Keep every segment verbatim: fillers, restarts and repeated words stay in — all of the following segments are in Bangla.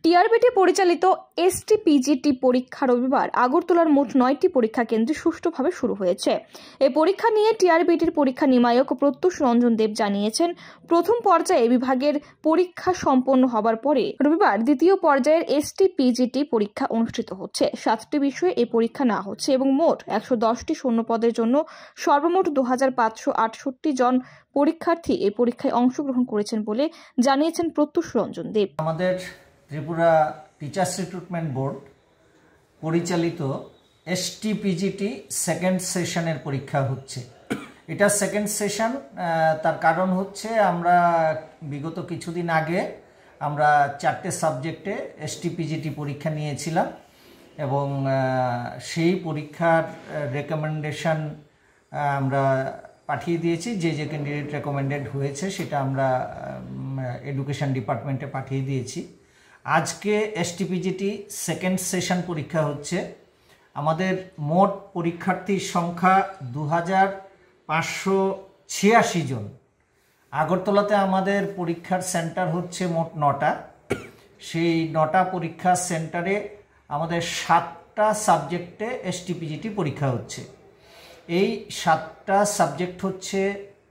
টিআরবিটি পরিচালিত এসটি পিজিটি পরীক্ষা রবিবার আগরতলার মোট নয়টি পরীক্ষা কেন্দ্রে সুষ্ঠুভাবে শুরু হয়েছে। এই পরীক্ষা নিয়ে টিআরবিটির পরীক্ষা নির্ণায়ক প্রত্যুষ রঞ্জন দেব জানিয়েছেন, প্রথম পর্যায়ে বিভাগের পরীক্ষা সম্পন্ন হবার পরে রবিবার দ্বিতীয় পর্যায়ের এসটি পিজিটি পরীক্ষা অনুষ্ঠিত হচ্ছে। সাতটি বিষয়ে এই পরীক্ষা না হচ্ছে এবং মোট একশো দশটি শূন্য পদের জন্য সর্বমোট দু হাজার পাঁচশো আটষট্টি জন পরীক্ষার্থী এই পরীক্ষায় অংশগ্রহণ করেছেন বলে জানিয়েছেন প্রত্যুষ রঞ্জন দেব। আমাদের ত্রিপুরা টিচার্স রিক্রুটমেন্ট বোর্ড পরিচালিত এসটি পিজিটি সেকেন্ড সেশনের পরীক্ষা হচ্ছে। এটা সেকেন্ড সেশন, তার কারণ হচ্ছে আমরা বিগত কিছুদিন আগে আমরা চারটে সাবজেক্টে এসটি পিজিটি পরীক্ষা নিয়েছিলাম এবং সেই পরীক্ষার রেকমেন্ডেশন আমরা পাঠিয়ে দিয়েছি। যে যে ক্যান্ডিডেট রেকমেন্ডেড হয়েছে সেটা আমরা এডুকেশন ডিপার্টমেন্টে পাঠিয়ে দিয়েছি। আজকে এসটিপিজিটি সেকেন্ড সেশন পরীক্ষা হচ্ছে। আমাদের মোট পরীক্ষার্থীর সংখ্যা দু হাজার পাঁচশো ছিয়াশি জন। আগরতলাতে আমাদের পরীক্ষার সেন্টার হচ্ছে মোট নটা। সেই নটা পরীক্ষা সেন্টারে আমাদের সাতটা সাবজেক্টে এসটিপিজিটি পরীক্ষা হচ্ছে। এই সাতটা সাবজেক্ট হচ্ছে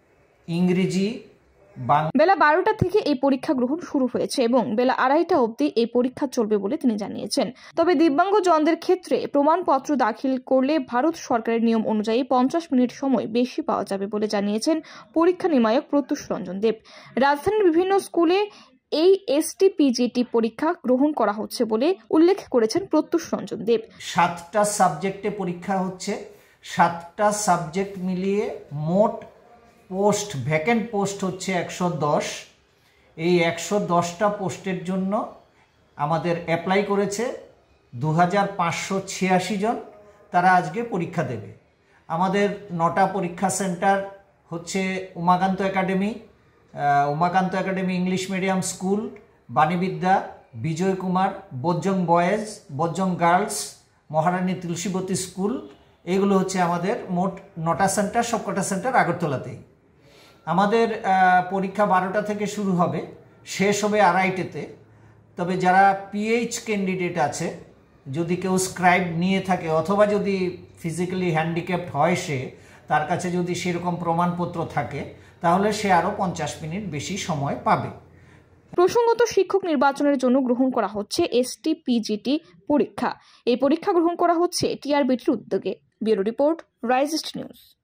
ইংরেজি, বেলা বারোটা থেকে এই পরীক্ষা গ্রহণ শুরু হয়েছে এবং বেলা আড়াইটা অবধি এই পরীক্ষা চলবে বলে তিনি জানিয়েছেন। তবে দিব্যাঙ্গজনদের ক্ষেত্রে প্রমাণপত্র দাখিল করলে ভারত সরকারের নিয়ম অনুযায়ী পঞ্চাশ মিনিট সময় বেশি পাওয়া যাবে বলে জানিয়েছেন পরীক্ষা নির্ণায়ক প্রত্যুষ রঞ্জন দেব। রাজধানীর বিভিন্ন স্কুলে এই এসটি পিজিটি পরীক্ষা গ্রহণ করা হচ্ছে বলে উল্লেখ করেছেন প্রত্যুষ রঞ্জন দেব। সাতটা সাবজেক্টে পরীক্ষা হচ্ছে। সাতটা সাবজেক্ট মিলিয়ে মোট পোস্ট ভ্যাকেন্ট পোস্ট হচ্ছে একশো দশ। এই একশো দশটা পোস্টের জন্য আমাদের অ্যাপ্লাই করেছে দু হাজার পাঁচশো ছিয়াশি জন। তারা আজকে পরীক্ষা দেবে। আমাদের নটা পরীক্ষা সেন্টার হচ্ছে Umakanta academy, Umakanta academy English medium school, Banividya, Bijoy Kumar, Bajjong boys, Bajjong girls, Maharani Tulsibati school. এগুলো হচ্ছে আমাদের মোট নটা সেন্টার, সবকটা সেন্টার আগরতলাতেই। আমাদের পরীক্ষা বারোটা থেকে শুরু হবে, শেষ হবে আড়াইটেতে। তবে যারা পিএইচ ক্যান্ডিডেট আছে, যদি কেউ স্ক্রাইব নিয়ে থাকে অথবা যদি ফিজিক্যালি হ্যান্ডিক্যাপড হয় সে, তার কাছে যদি সেরকম প্রমাণপত্র থাকে তাহলে সে আরও পঞ্চাশ মিনিট বেশি সময় পাবে। প্রসঙ্গত শিক্ষক নির্বাচনের জন্য গ্রহণ করা হচ্ছে এসটি পিজিটি পরীক্ষা। এই পরীক্ষা গ্রহণ করা হচ্ছে টিআরবিটির উদ্যোগে। ব্যুরো রিপোর্ট, রাইজিস্ট নিউজ।